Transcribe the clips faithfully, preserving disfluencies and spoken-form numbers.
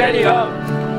谢你了。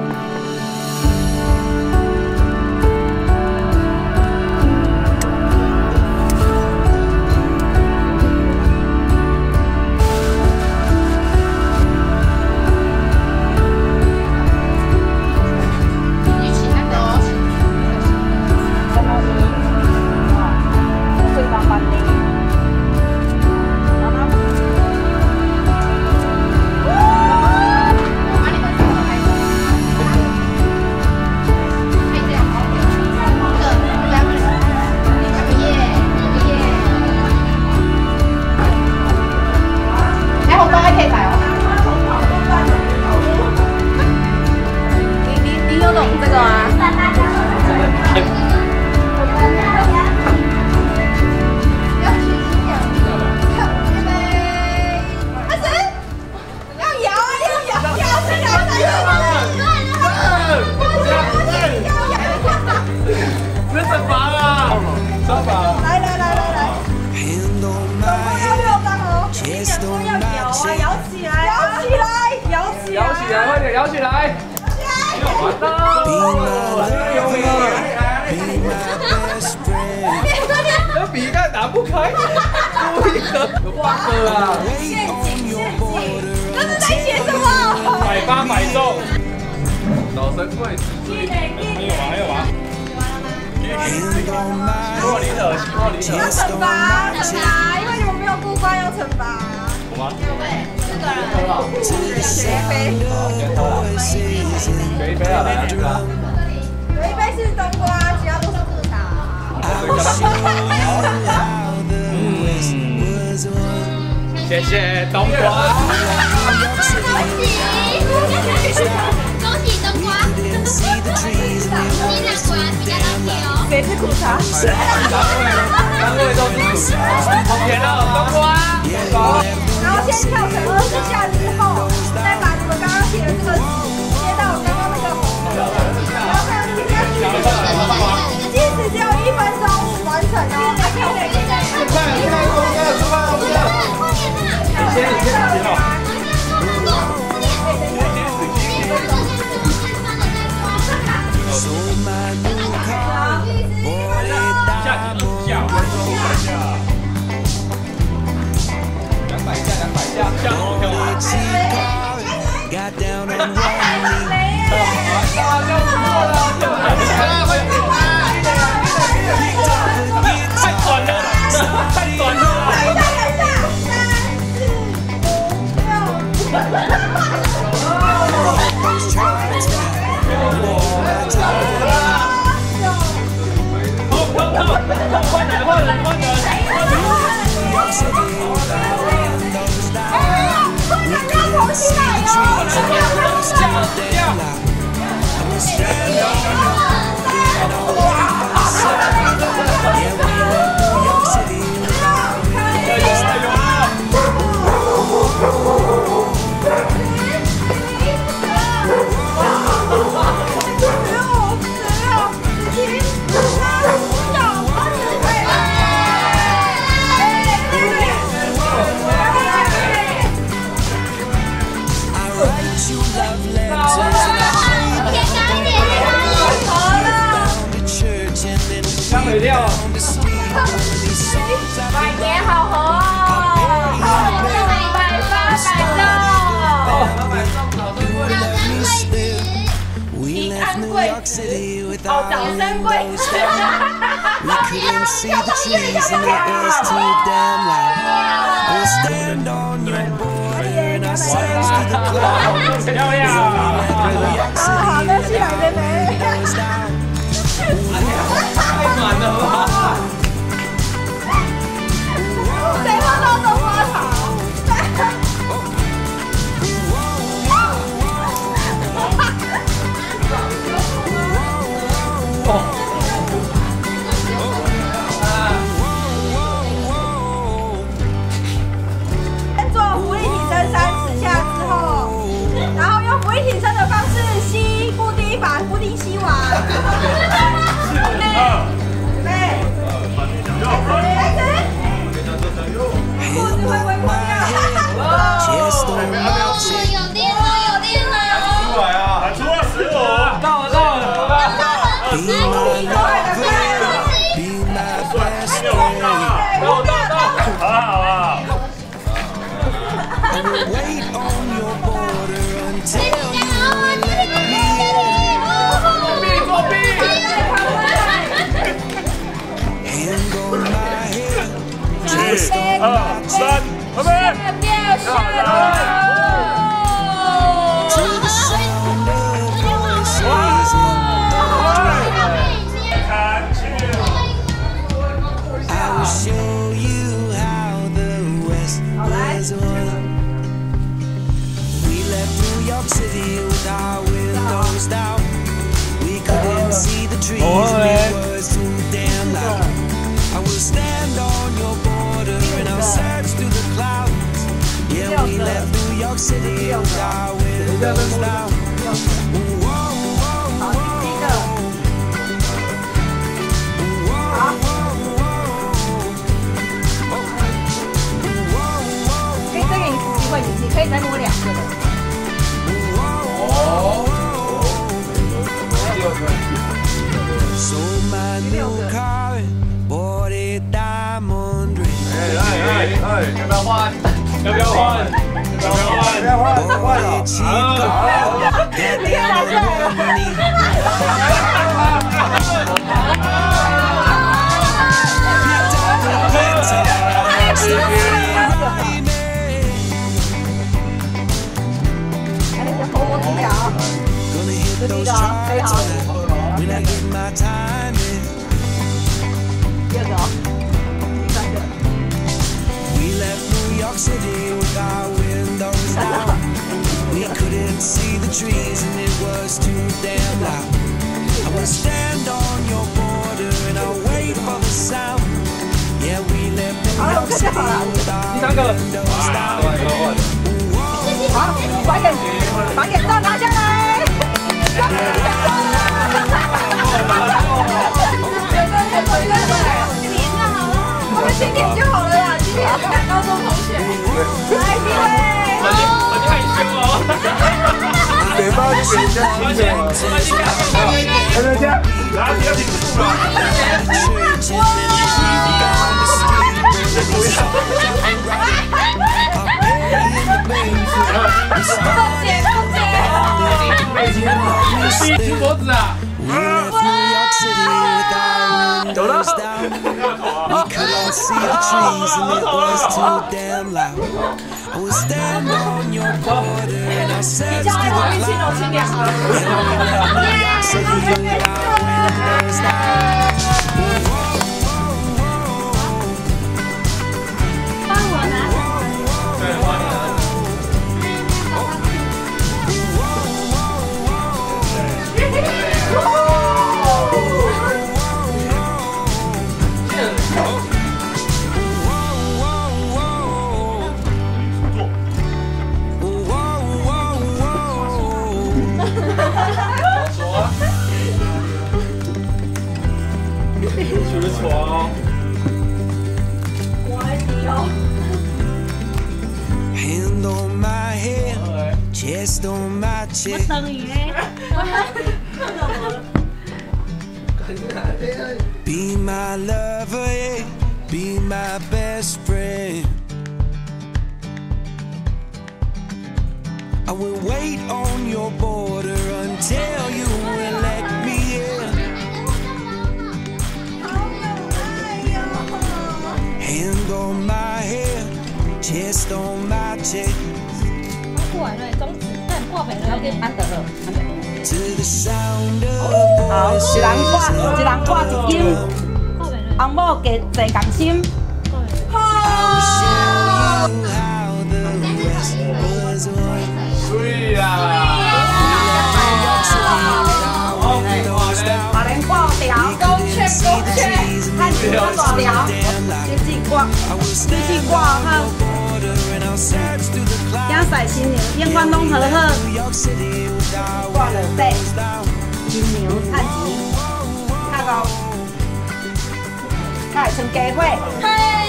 摇起来！完了！这笔盖打不开，故意的，有 bug 啊！ 陷阱，陷阱，这是在写什么？ 百发百中，老神贵子。还有吗？还有吗？希莫里特，希莫里特。 要惩罚，惩罚，因为你们没有过关，要惩罚。 我吗？ 四个人。学一杯。 好，先喝了。学一杯啊，来啊！ 有一杯是冬瓜，其他都是苦茶。 嗯，谢谢冬瓜。 恭喜冬瓜！你两果然比较当甜哦。 谁是苦茶？ 三位都是苦茶，好甜哦，冬瓜。 然后先跳成二十下之后，再把你们刚刚写的这个接到刚刚那个红的，然后还有你们要计时只有一分钟完成哦。 快点，快点，快点，快点！你先，你先洗好。下几步下，下。两百下，两百下，下好跳啊！太短了，太短了！换人，换人，换人！ 重新来水料， 百年好合哦，百发百中，平安贵子，哦，早生贵子， 漂亮！ 好，那起来的没？ 太满了吧！ 谁喝到冬瓜茶？先做浮力挺身三十下之后，然后用浮力挺身的方式吸。 准备， City with our windows down. We couldn't see the trees and it was too damn loud. I will stand on your border and I'll search through the clouds. Yeah, we left New York City with our windows down. Whoa, whoa, whoa. Whoa, whoa, whoa. 可以再给你机会，你你可以再摸两个的。 Sold my new car, bought a diamond ring. 哎哎哎哎，要不要换？要不要换？要不要换？不要换，换了。 好。 Those charts when I get my time in. We left New York City with our windows down. We couldn't see the trees and it was too damn loud. I will stand on your border and I'll wait for the sound. Yeah, we left New York City with our windows down. 好，把眼把眼罩拿下来。 我们亲点就好了啦，今天是高中同学。来，第一位。 很害羞哦。嘴巴就给人家亲的。来人家，来不要停住了。 凤姐，凤姐。 第一出脖子啊！ 有了。We couldn't see the trees and it was too damn loud. I will stand on your border and I'll search through the clouds. So you let our windows down. 帮我拿。 对，帮你拿。 球的球啊！ 我爱你哦。 Hand on my head, chest on my chest. 等于嘞。 Be my lover, yeah. Be my best friend. I will wait on your border until you will let me in. Hand on my head, chest on my chest. 过完了，中指，但过北了，给安德了，安德。 To the sound of 好，一人挂，一人挂一斤。 过北了。 红某加坐甘心。 I will show you how the rest was won. 对呀！ 把人挂掉，勾圈勾圈，看你挂多条，自己挂，自己挂哈。要晒新娘，眼光拢好好。挂落底，新娘趁钱，较高，较会剩家伙，嘿！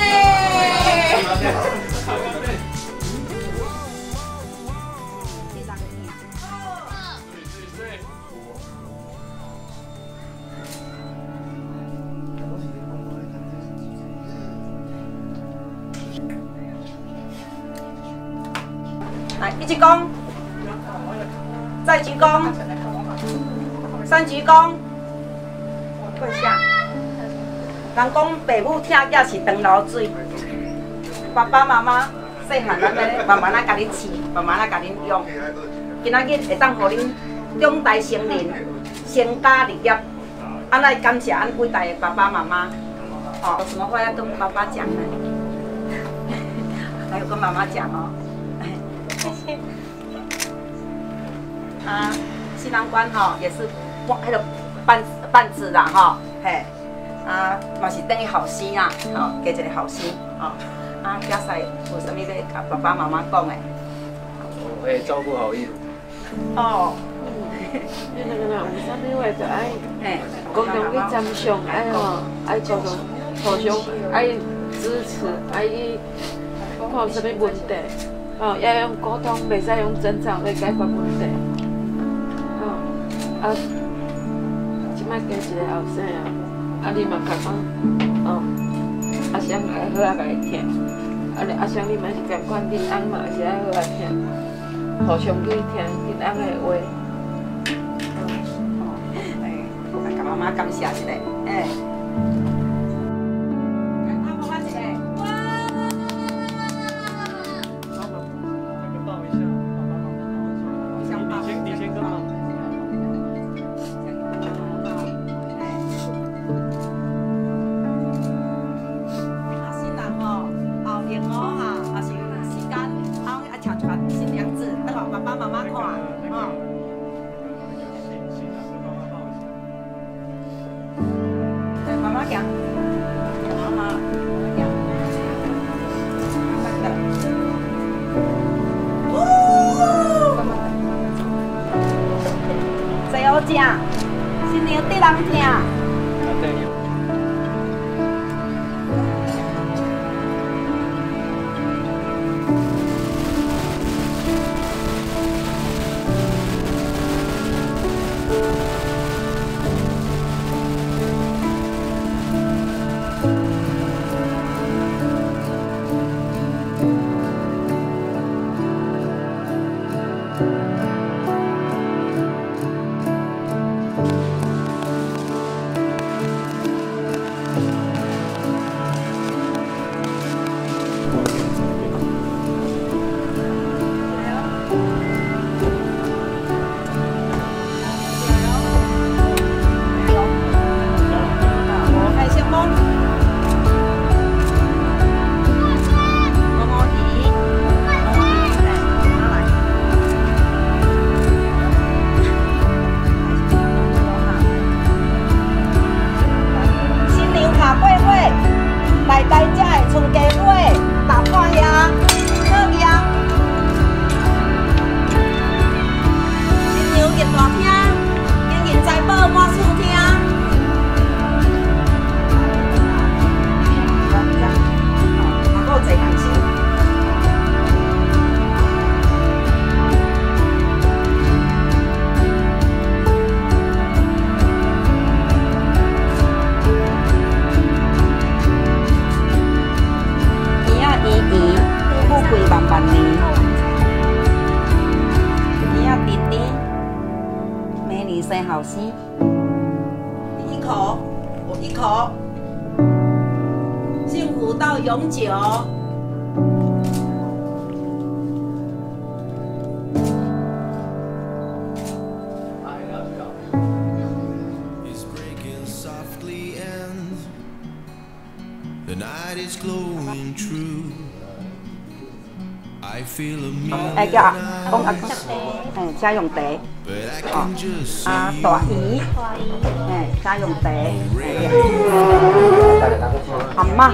来，一鞠躬，再鞠躬，三鞠躬，跪下。人讲父母疼囝是长流水，爸爸妈妈细汉咱咧慢慢啊甲恁饲，慢慢啊甲恁养，今仔日会当互恁两代成人成家立业，啊来感谢俺伟大的爸爸妈妈，哦，有什么话要跟爸爸讲呢？还有跟妈妈讲哦。谢谢。啊，新郎官吼也是迄个办办子啦吼，嘿，啊嘛是等于后生啦，吼，加一个后生，吼，啊，家婿有啥物要甲爸爸妈妈讲的？ 我会照顾好伊。 哦。 你两个人有啥物话就爱，共同去参详，爱吼，爱共同互相爱支持，爱伊看有啥物问题，吼，要用沟通，袂使用争吵来解决问题。吼，啊，即摆加一个后生啊，啊你嘛甲讲，哦，阿香爱好啊甲伊听，啊你阿香你嘛是共款，恁翁嘛是爱好啊听，互相去听恁翁的话。 妈妈感谢一下，哎。他妈妈一个，哇！ 抱一下，爸爸妈妈。 想抱。 你先，你先跟妈妈。 啊，新人哦，后天哦哈，啊是时间，啊啊抢传新娘子，等我爸爸妈妈看，哦。妈妈讲，妈妈讲，慢慢的。哦，最好食，新娘得人听。生好生，你一口，我一口，幸福到永久。哎，叫阿公阿公，哎，家用茶，哦，啊大姨，哎，家用茶，阿妈，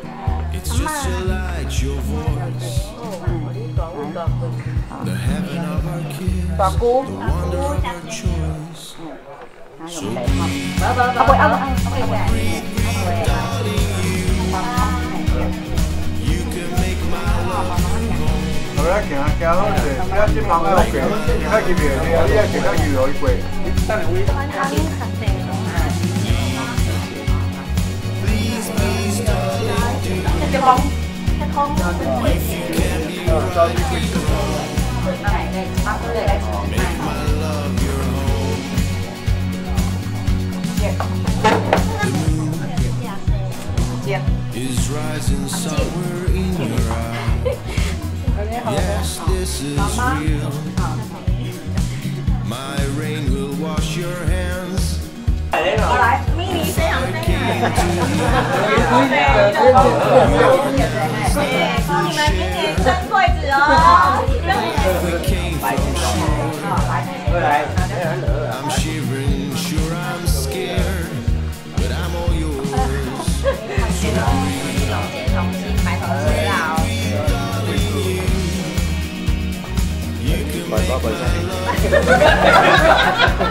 大姑，家用茶，阿伯阿伯阿我要行行好势，你要先忙到过，你较入去，你啊，你要行较入去过。等下位。 一空，一空。接。 feel. My rain will wash your hands. 我来，咪咪非常非常。祝你们明年生贵子哦！ We came from shore. I'm shivering, sure I'm scared, but I'm all yours. 重新埋头吃啦！ You can make my life